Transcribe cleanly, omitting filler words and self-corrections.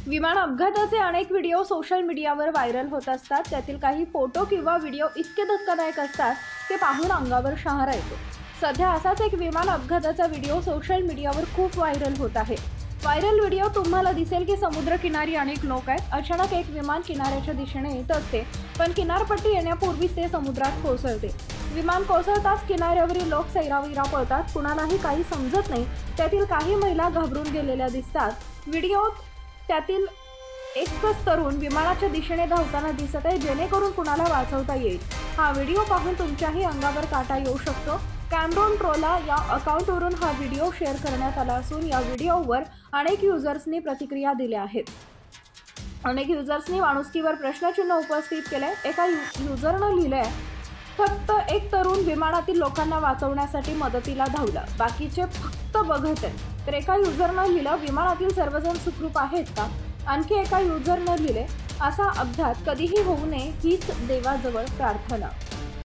विमान अपघाताचे अनेक व्हिडिओ सोशल मीडियावर व्हायरल होत असतात। त्यातील काही फोटो किंवा व्हिडिओ इतके धक्कादायक असतात की पाहून अंगावर शहारा येतो। सध्या असाच एक विमान अपघाताचा व्हिडिओ सोशल मीडियावर खूप व्हायरल होत आहे। व्हायरल व्हिडिओ तुम्हाला दिसेल की समुद्रकिनारी अनेक लोक आहेत। अचानक एक विमान किनाऱ्याच्या दिशेने येत असते, पण किनारपट्टी येण्यापूर्वीच ते समुद्रात कोसळते। विमान कोसळताच किनाऱ्यावरील लोक सैरावैरा पळतात, कुणालाही काही समजत नाही। त्यातील काही महिला घाबरून गेलेल्या दिसतात। व्हिडिओत त्यातील एकच तरुण विमानाच्या दिशेने धावताना दिसत आहे, जेणेकरून कुणाला वाचवता येईल। हा व्हिडिओ पाहून तुमच्याही अंगावर काटा येऊ शकतो। कॅमरॉन ट्रोला या अकाउंटवरून हा व्हिडिओ शेअर करण्यात आला असून या व्हिडिओवर अनेक युजर्सनी प्रतिक्रिया दिल्या आहेत। अनेक युजर्सनी माणुसकीवर प्रश्नचिन्ह उपस्थित केले। एका युजरनं लिहिलंय, फक्त एक तरुण विमानातील लोकांना वाचवण्यासाठी मदतीला धावला, बाकीचे फक्त बघत आहेत। तर एका युजरनं लिहिलं, विमानातील सर्वजण सुखरूप आहेत का? आणखी एका युजरनं लिहिले, असा अपघात कधीही होऊ नये हीच देवाजवळ प्रार्थना।